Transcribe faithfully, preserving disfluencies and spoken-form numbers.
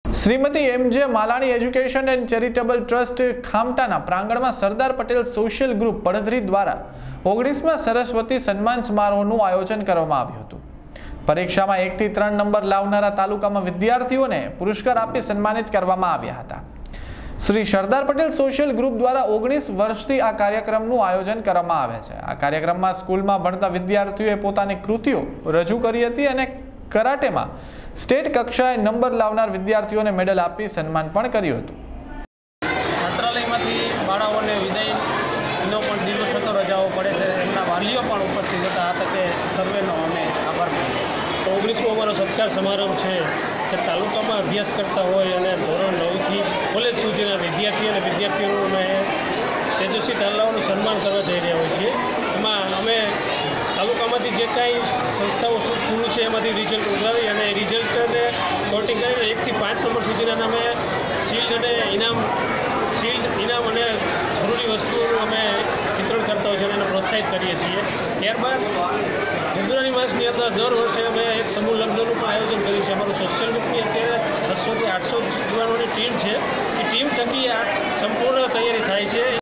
Shrimati M J Malani education and charitable trust खामटाना प्रांगणमां Sardar Patel social group Paddhari द्वारा ओगणीसमा सरस्वती सन्मान समारोहનું आयोजन કરવામાં આવ્યું હતું। પરીક્ષામાં એક થી ત્રણ નંબર લાવનારા તાલુકામાં વિદ્યાર્થીઓને પુરસ્કાર આપી સન્માનિત કરવામાં આવ્યા હતા। શ્રી સરદાર પટેલ સોશિયલ ગ્રુપ દ્વારા ઓગણીસ વર્ષથી આ કાર્યક્રમનું આયોજન કરવામાં આવે છે। આ કાર્યક્રમમાં સ્કૂલમાં ભણતા વિદ્યાર્થીઓએ પોતાની કૃતિઓ રજૂ કરી હતી અને કરાટેમાં સ્ટેટ કક્ષાએ નંબર લાવનાર વિદ્યાર્થીઓને મેડલ આપી સન્માન પણ કર્યું હતું। છાત્રાલયમાંથી બાળાઓને વિદાયનો પણ દિવસ હતો, રજાઓ પડે છે, એમના વાલીઓ પણ ઉપસ્થિત હતા। આ તકે સર્વેનો અમે આભાર માનીએ છીએ। ઓગણીસમો અમારો સત્કાર સમારંભ છે કે તાલુકામાં અભ્યાસ કરતા હોય અને ધોરણ નવથી કોલેજ સુધીના વિદ્યાર્થી અને વિદ્યાર્થીઓનું અમે તેજસ્વી તાલાઓનું સન્માન કરવા જઈ રહ્યા હોઈએ છીએ। એમાં અમે તાલુકામાંથી જે કાંઈ સંસ્થાઓ સ્કૂલ છે એમાંથી રિઝલ્ટ ઉઘરાવી અને રિઝલ્ટને સોર્ટિંગ કરીને એકથી પાંચ નંબર સુધીના અમે શિલ્ડ અને ઇનામ શિલ્ડ ઇનામ અને જરૂરી વસ્તુઓનું અમે વિતરણ કરતા હોય છે અને એને પ્રોત્સાહિત કરીએ છીએ। ત્યારબાદ ફેબ્રુઆરી માસની અંદર દર વર્ષે અમે એક સમૂહ લગ્નનું પણ આયોજન કરીએ છીએ। અમારું સોશિયલ ગ્રુપની અત્યારે છસોથી આઠસો યુવાનોની ટીમ છે। એ ટીમ થકી આ સંપૂર્ણ તૈયારી થાય છે।